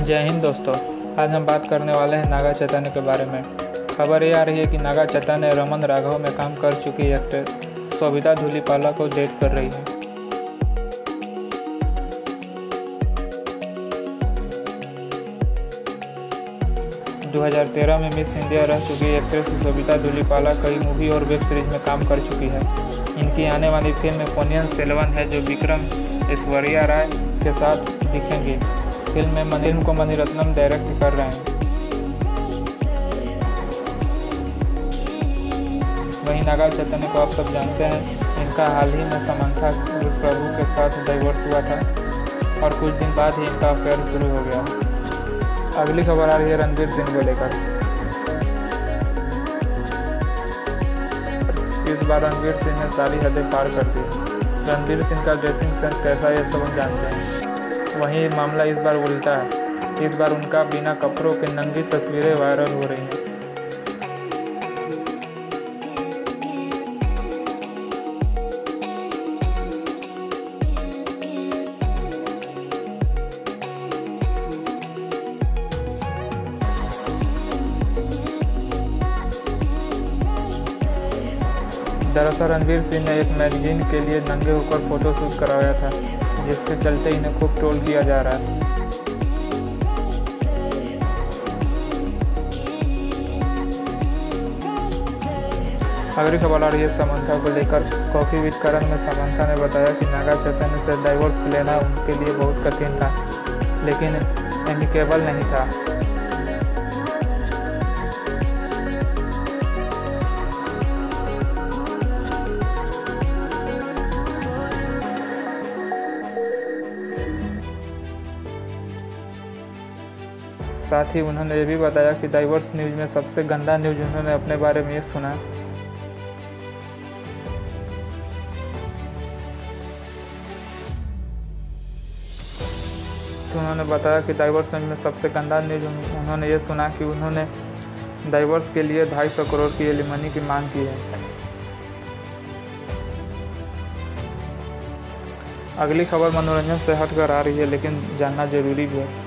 जय हिंद दोस्तों, आज हम बात करने वाले हैं नागा चैतन्य के बारे में। खबर ये आ रही है कि नागा चैतन्य रमन राघव में काम कर चुकी एक्ट्रेस सोभिता धूलीपाला को डेट कर रही है। दो 2013 में मिस इंडिया रह चुकी एक्ट्रेस सोभिता धूलीपाला कई मूवी और वेब सीरीज में काम कर चुकी है। इनकी आने वाली फिल्म में पोन्नियन सेल्वन है, जो विक्रम ऐश्वर्या राय के साथ दिखेंगी। फिल्म को मणिरत्नम डायरेक्ट कर रहे हैं। वहीं नागा चैतन्य को आप सब जानते हैं, इनका हाल ही में समंथा प्रभु के साथ डाइवोर्स हुआ था और कुछ दिन बाद ही इनका अफेयर शुरू हो गया। अगली खबर आ रही है रणवीर सिंह को लेकर। इस बार रणवीर सिंह ने सारी हदें पार कर दी। रणवीर सिंह का ड्रेसिंग सेंस कैसा है, ये सब हम जानते हैं। वहीं मामला इस बार उल्टा है। इस बार उनका बिना कपड़ों के नंगी तस्वीरें वायरल हो रही हैं। दरअसल रणवीर सिंह ने एक मैगजीन के लिए नंगे होकर फोटोशूट करवाया था, जिसके चलते इन्हें खूब ट्रोल किया जा रहा है। अगली खबर आ रही है समंथा को लेकर। कॉफी विद करण में समंथा ने बताया कि नागा चैतन्य से डाइवोर्स लेना उनके लिए बहुत कठिन था, लेकिन एमिकेबल नहीं था। साथ ही उन्होंने ये भी बताया कि डाइवोर्स न्यूज में सबसे गंदा न्यूज उन्होंने अपने बारे में ये सुना। तो उन्होंने बताया कि डाइवोर्स न्यूज में सबसे गंदा न्यूज उन्होंने ये सुना कि उन्होंने डाइवोर्स के लिए 250 करोड़ की एलिमनी की मांग की है। अगली खबर मनोरंजन से हटकर आ रही है, लेकिन जानना जरूरी भी है।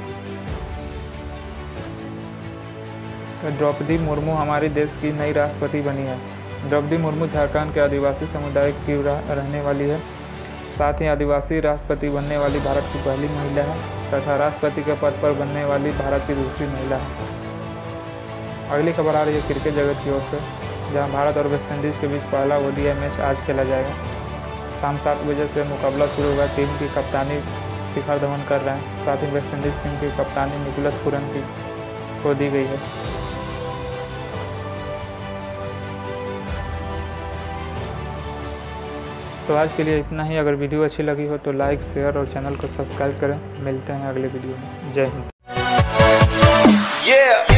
द्रौपदी मुर्मू हमारे देश की नई राष्ट्रपति बनी है। द्रौपदी मुर्मू झारखंड के आदिवासी समुदाय की रहने वाली है। साथ ही आदिवासी राष्ट्रपति बनने वाली भारत की पहली महिला है तथा राष्ट्रपति के पद पर बनने वाली भारत की दूसरी महिला है। अगली खबर आ रही है क्रिकेट जगत की ओर से, जहां भारत और वेस्टइंडीज़ के बीच पहला ODI मैच आज खेला जाएगा। शाम 7 बजे से मुकाबला शुरू होगा। टीम की कप्तानी शिखर धवन कर रहे हैं। साथ ही वेस्टइंडीज़ टीम की कप्तानी निकोलस पूरन को दी गई है। तो आज के लिए इतना ही। अगर वीडियो अच्छी लगी हो तो लाइक, शेयर और चैनल को सब्सक्राइब करें। मिलते हैं अगले वीडियो में। जय हिंद।